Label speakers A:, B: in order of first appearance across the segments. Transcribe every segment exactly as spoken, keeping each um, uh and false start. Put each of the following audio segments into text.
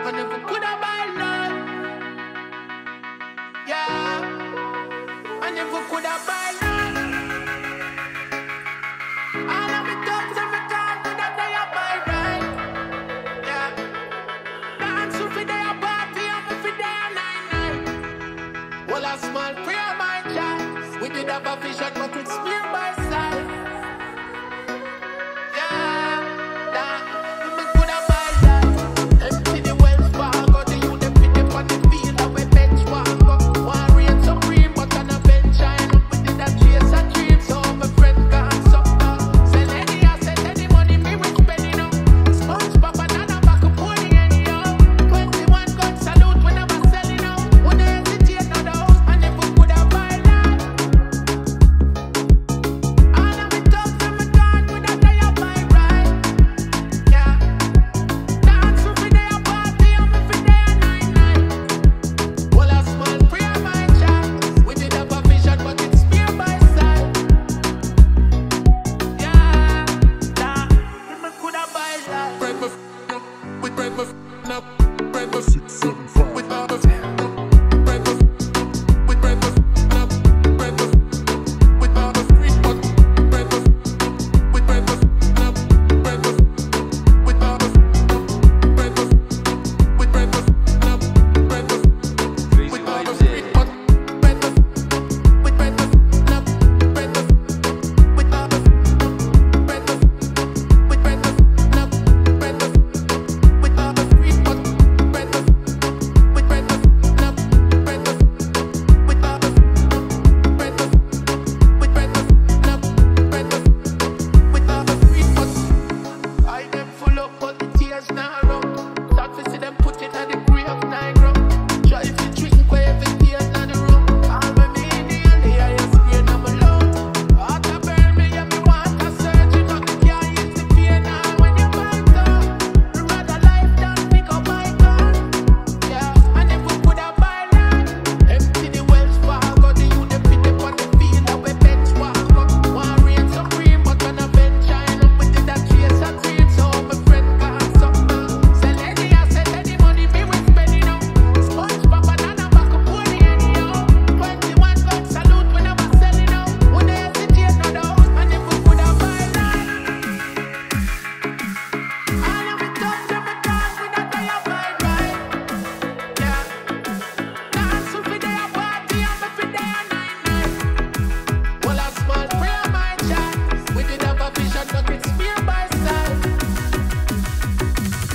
A: I never could have buy love. Yeah, I never could have buy love. All of me thugs and me talk to that they are buy right. Yeah, dance to fi day a party and me fi day a nine night. Well, a small prayer my child. We did have a vision but it's spear by side.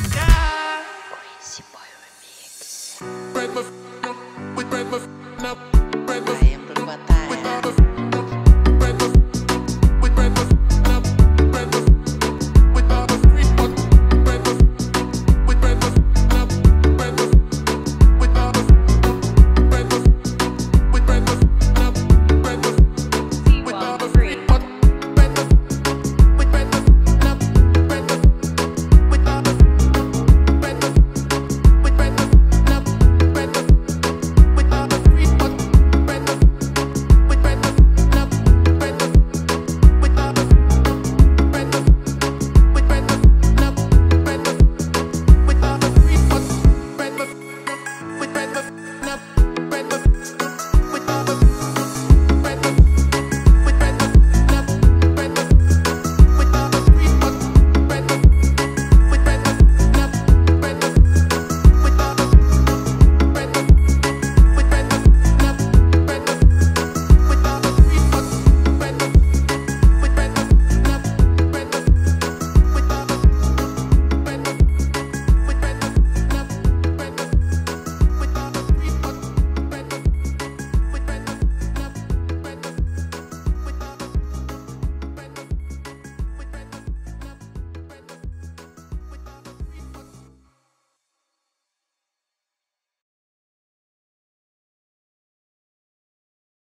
B: Crazyboii remix.